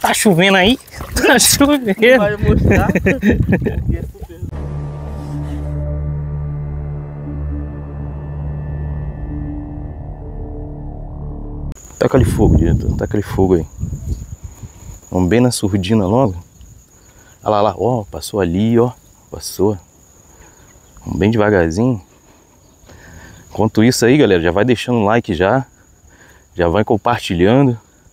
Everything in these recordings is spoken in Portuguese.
Tá chovendo aí? Tá chovendo. Vai mostrar. Taca ali fogo, diretor. Taca ali fogo aí. Vamos bem na surdina logo. Olha lá, ó. Passou ali, ó. Passou. Vamos bem devagarzinho. Enquanto isso aí, galera, já vai deixando o like já. Já vai compartilhando.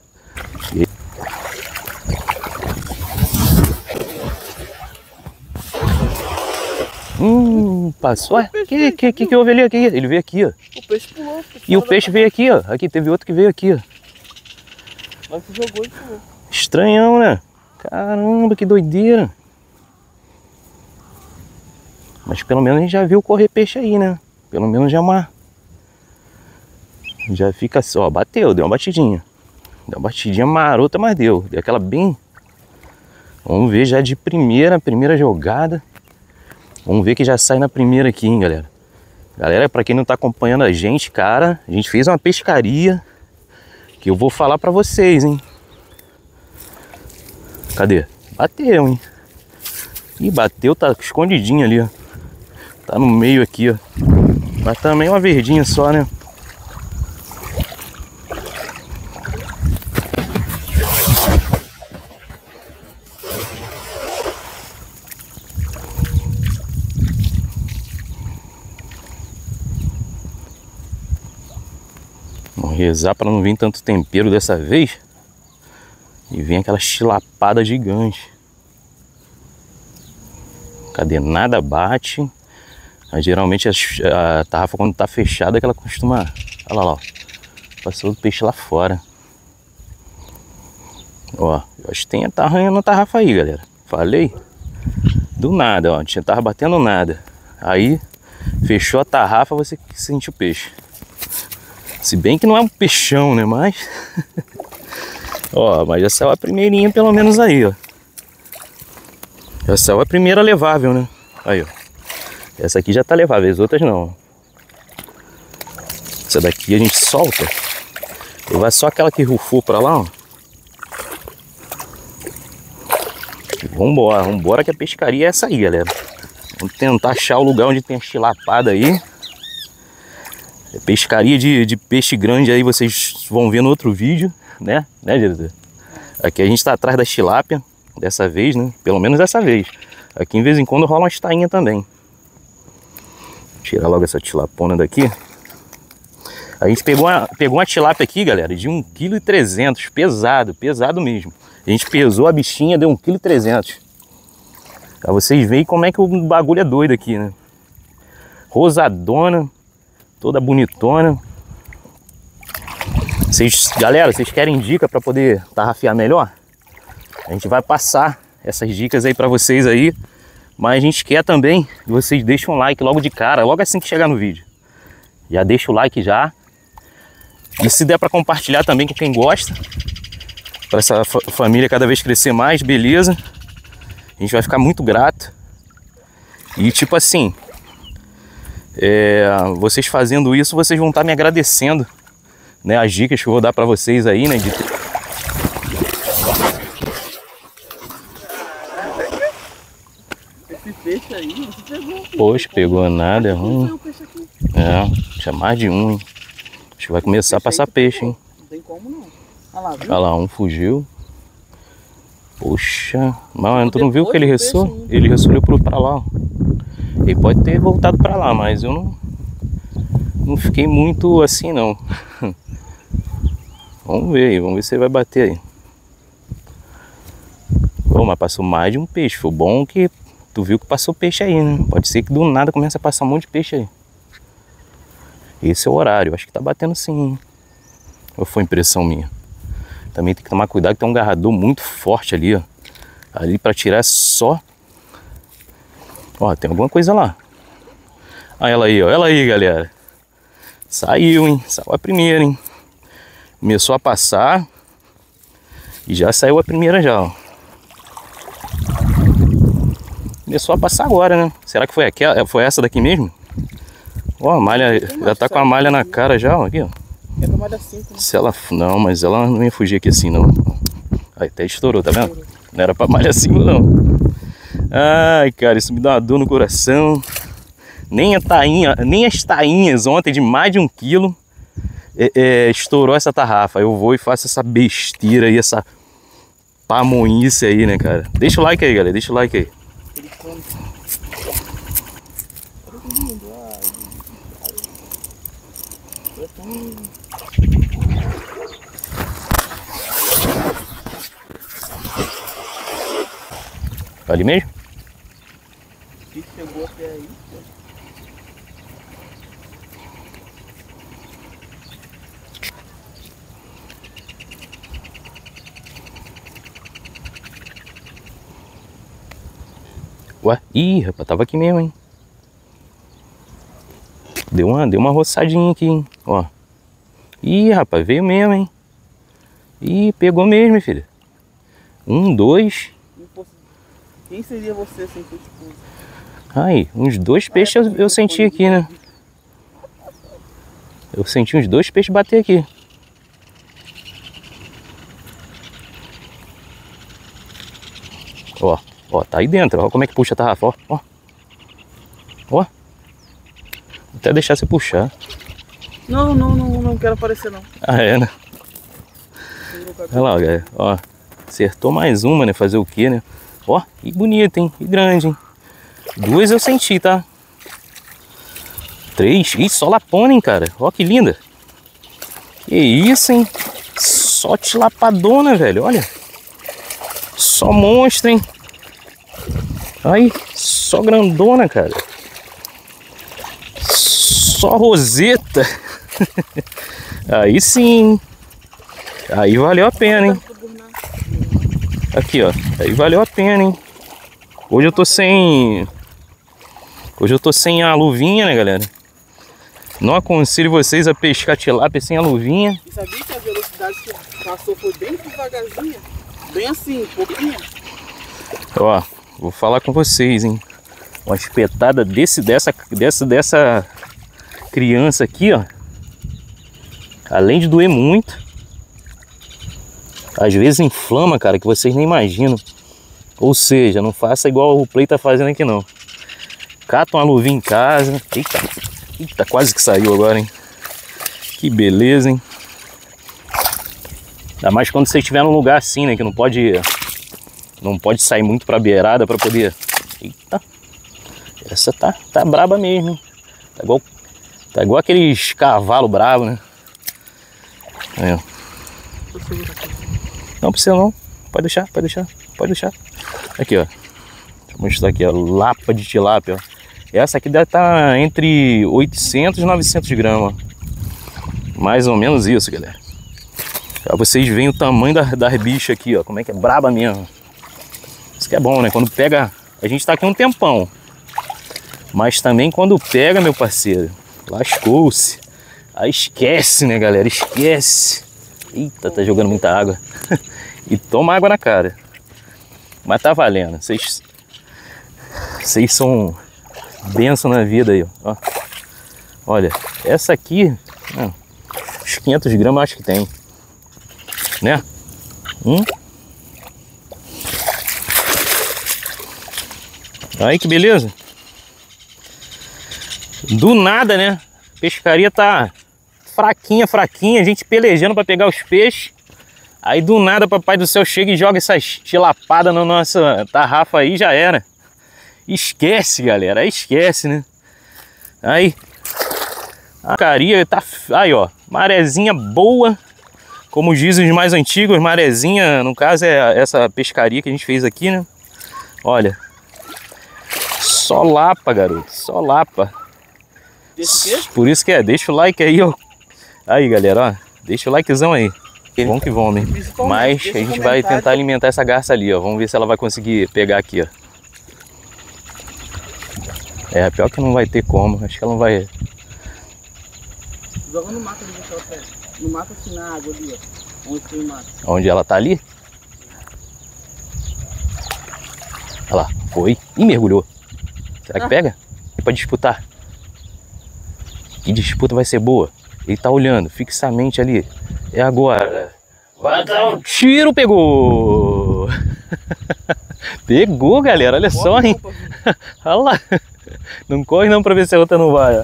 Passou. Que houve ali? Ele veio aqui, ó. O peixe pulou. E o peixe veio aqui, ó. Aqui teve outro que veio aqui, ó. Mas se jogou e pulou. Estranhão, né? Caramba, que doideira. Mas pelo menos a gente já viu correr peixe aí, né? Pelo menos já já fica assim, ó. Bateu, deu uma batidinha. Deu uma batidinha marota, mas deu. Deu aquela bem... Vamos ver já de primeira jogada. Vamos ver que já sai na primeira aqui, hein, galera. Galera, pra quem não tá acompanhando a gente, cara, a gente fez uma pescaria que eu vou falar pra vocês, hein. Cadê? Bateu, hein. Ih, bateu, tá escondidinho ali, ó. Tá no meio aqui, ó. Mas também uma verdinha só, né. Vamos rezar para não vir tanto tempero dessa vez. E vem aquela chilapada gigante. Cadê? Nada bate. Mas geralmente a tarrafa, quando tá fechada, que ela costuma... Olha lá, ó. Passou o peixe lá fora. Ó, eu acho que tem a arranhando a tarrafa aí, galera. Falei? Do nada, ó. Não tava batendo nada. Aí, fechou a tarrafa, você sentiu o peixe. Se bem que não é um peixão, né? Mas... ó, mas já saiu a primeirinha pelo menos aí, ó. Já saiu a primeira levável, né? Aí, ó. Essa aqui já tá levável, as outras não. Essa daqui a gente solta. Levar só aquela que rufou pra lá, ó. E vambora, vambora que a pescaria é essa aí, galera. Vamos tentar achar o lugar onde tem a chilapada aí. Pescaria de peixe grande aí vocês vão ver no outro vídeo, né? Né, diretor? Aqui a gente tá atrás da tilápia, dessa vez, né? Pelo menos dessa vez. Aqui em vez em quando rola uma estainha também. Tirar logo essa tilapona daqui. A gente pegou uma tilápia aqui, galera, de 1,3 kg, pesado, pesado mesmo. A gente pesou a bichinha, deu 1,3 kg. Pra vocês verem como é que o bagulho é doido aqui, né? Rosadona. Toda bonitona. Galera, vocês querem dica para poder tarrafiar melhor? A gente vai passar essas dicas aí para vocês aí. Mas a gente quer também que vocês deixem um like logo de cara, logo assim que chegar no vídeo. Já deixa o like já. E se der para compartilhar também com quem gosta, para essa família cada vez crescer mais, beleza? A gente vai ficar muito grato. E tipo assim... vocês fazendo isso, vocês vão estar me agradecendo, né, as dicas que eu vou dar para vocês aí, né, Esse peixe aí, não se pegou. Poxa, pegou nada, é ruim. Tinha mais de um, hein? Acho que vai começar a passar peixe, hein? Não tem como não. Olha lá, viu? Olha lá, um fugiu. Poxa, mas tu não viu que ele ressou? Ele ressolheu pra lá, ó. Ele pode ter voltado pra lá, mas eu não fiquei muito assim, não. Vamos ver aí, vamos ver se ele vai bater aí. Bom, mas passou mais de um peixe. Foi bom que tu viu que passou peixe aí, né? Pode ser que do nada comece a passar um monte de peixe aí. Esse é o horário, acho que tá batendo sim, hein? Ou foi impressão minha? Também tem que tomar cuidado que tem um garrador muito forte ali, ó. Ali pra tirar só... Ó, tem alguma coisa lá. Olha ela aí, ó. Ela aí, galera. Saiu, hein? Saiu a primeira, hein? Começou a passar. E já saiu a primeira já, ó. Começou a passar agora, né? Será que foi aquela? Foi essa daqui mesmo? Ó, a malha... Já tá com a malha na cara já, ó. Aqui, ó. É pra malha 5, né? Se ela... Não, mas ela não ia fugir aqui assim, não. Aí, até estourou, tá vendo? Não era pra malhar assim, não. Ai, cara, isso me dá uma dor no coração. Nem as tainhas ontem de mais de 1 quilo estourou essa tarrafa. Eu vou e faço essa besteira aí, essa pamonhice aí, né, cara? Deixa o like aí, galera, deixa o like aí. Ali mesmo? Que chegou até aí. Ué? Ih, rapaz, tava aqui mesmo, hein? Deu uma roçadinha aqui, hein? Ó. Ih, rapaz, veio mesmo, hein? Ih, pegou mesmo, hein, filho. 1, 2. Quem seria você sem sua esposa? Aí, uns 2 peixes eu senti aqui, né? Eu senti uns 2 peixes bater aqui. Ó, ó, tá aí dentro. Ó como é que puxa a tarrafa, ó. Ó. Ó. Vou até deixar você puxar. Não quero aparecer não. Ah, é, né? Olha lá, galera. Ó, acertou mais uma, né? Fazer o quê, né? Ó, e bonita, hein? E grande, hein? 2 eu senti, tá? 3. Ih, só lapona, hein, cara? Ó que linda. Que isso, hein? Só tilapadona, velho. Olha. Só monstro, hein? Aí, só grandona, cara. Só roseta. Aí sim. Aí valeu a pena, hein? Aqui, ó. Aí valeu a pena, hein? Hoje eu tô sem a luvinha, né, galera? Não aconselho vocês a pescar tilápia sem a luvinha. E sabia que a velocidade que passou foi bem devagarzinha? Bem assim, pouquinho. Ó, vou falar com vocês, hein? Uma espetada dessa criança aqui, ó. Além de doer muito, às vezes inflama, cara, que vocês nem imaginam. Ou seja, não faça igual o Play tá fazendo aqui, não. Cata uma luvinha em casa. Eita, quase que saiu agora, hein? Que beleza, hein? Ainda mais quando você estiver num lugar assim, né? Que não pode sair muito pra beirada pra poder... Eita! Essa tá braba mesmo, hein? Tá igual aqueles cavalos bravos, né? É. Não precisa não. Pode deixar. Aqui, ó. Deixa eu mostrar aqui, ó. Lapa de tilápia, ó. Essa aqui deve estar entre 800 e 900 gramas. Mais ou menos isso, galera. Pra vocês verem o tamanho das bichas aqui, ó. Como é que é braba mesmo. Isso que é bom, né? Quando pega... A gente tá aqui um tempão. Mas também quando pega, meu parceiro, lascou-se. Aí esquece, né, galera? Esquece. Eita, tá jogando muita água. E toma água na cara. Mas tá valendo. Vocês são bênção na vida aí, ó. Olha, essa aqui, uns 500 gramas acho que tem. Né? Aí que beleza. Do nada, né? A pescaria tá fraquinha, a gente pelejando para pegar os peixes. Aí do nada, papai do céu chega e joga essas tilapadas na nossa tarrafa aí, já era. Esquece, galera, aí esquece, né? Aí a pescaria tá... Aí, ó, marezinha boa. Como dizem os mais antigos, marezinha, no caso é essa pescaria que a gente fez aqui, né? Olha. Só lapa, garoto, só lapa. Por isso que deixa o like aí, ó. Aí, galera, ó, deixa o likezão aí. Vamos que vamos, hein? Mas a gente vai tentar alimentar essa garça ali, ó. Vamos ver se ela vai conseguir pegar aqui, ó. É, pior que não vai ter como. Acho que ela não vai... Joga no mato ali, no mato assim, na água ali, ó. Onde tem o mato. Onde ela tá ali? Olha lá, foi. E mergulhou. Será que pega? É pra disputar. Que disputa vai ser boa. Ele tá olhando fixamente ali. É agora. Vai dar um tiro, pegou! Pegou, galera, olha só, hein? Olha lá. Não corre não pra ver se a outra não vai, ó.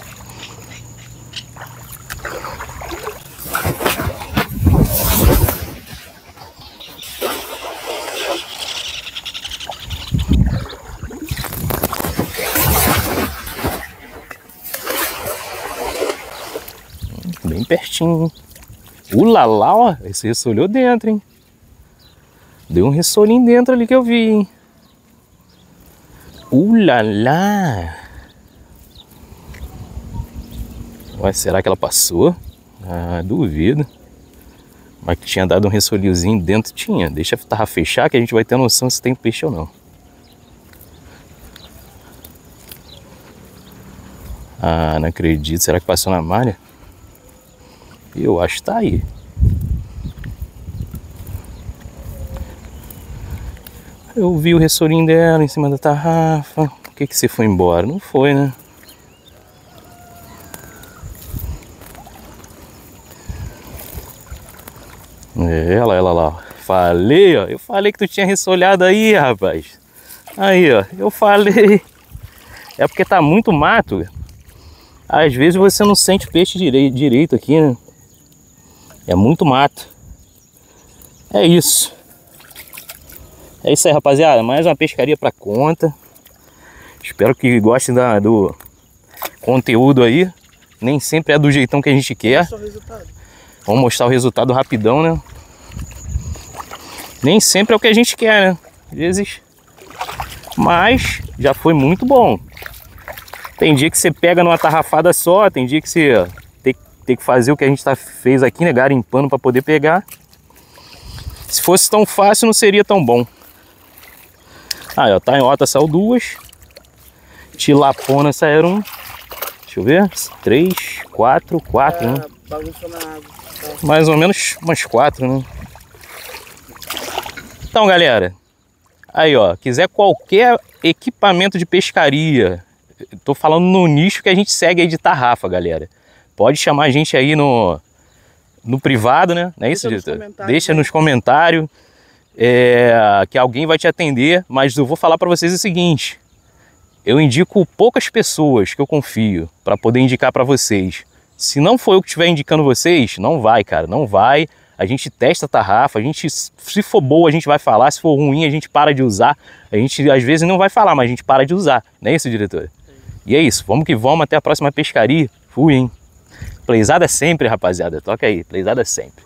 Bem pertinho. Ulalá, ó. Esse ressolhou dentro, hein? Deu um ressolinho dentro ali que eu vi, hein? Ulalá. Ué, será que ela passou? Ah, duvido. Mas que tinha dado um ressoliozinho dentro, tinha. Deixa a tarra fechar que a gente vai ter noção se tem peixe ou não. Ah, não acredito. Será que passou na malha? Eu acho que tá aí. Eu vi o ressolinho dela em cima da tarrafa. Por que você foi embora? Não foi, né? Ela lá. Falei, ó. Eu falei que tu tinha ressolhado aí, rapaz. Aí, ó. Eu falei. É porque tá muito mato. Às vezes você não sente peixe direito aqui, né? É muito mato. É isso. É isso aí, rapaziada. Mais uma pescaria pra conta. Espero que gostem do conteúdo aí. Nem sempre é do jeitão que a gente quer. Vamos mostrar o resultado rapidão, né? Nem sempre é o que a gente quer, né? Às vezes. Mas já foi muito bom. Tem dia que você pega numa tarrafada só. Tem dia que você tem que fazer o que a gente fez aqui, né? Garimpando para poder pegar. Se fosse tão fácil, não seria tão bom. Aí, ó, tanhota saiu 2. Tilapona saíram, deixa eu ver, 3, 4, né? Bagunça na água. Mais ou menos umas 4, né? Então, galera, aí, ó, quiser qualquer equipamento de pescaria, tô falando no nicho que a gente segue aí de tarrafa, galera. Pode chamar a gente aí no privado, né? Não é isso, diretor? Deixa nos comentários que alguém vai te atender, mas eu vou falar para vocês o seguinte. Eu indico poucas pessoas que eu confio para poder indicar para vocês. Se não for eu que estiver indicando vocês, não vai, cara, não vai. A gente testa a tarrafa, a gente, se for boa a gente vai falar, se for ruim a gente para de usar. A gente às vezes não vai falar, mas a gente para de usar. Não é isso, diretor? E é isso, vamos que vamos, até a próxima pescaria. Fui, hein? Playzada sempre, rapaziada. Toca aí, playzada sempre.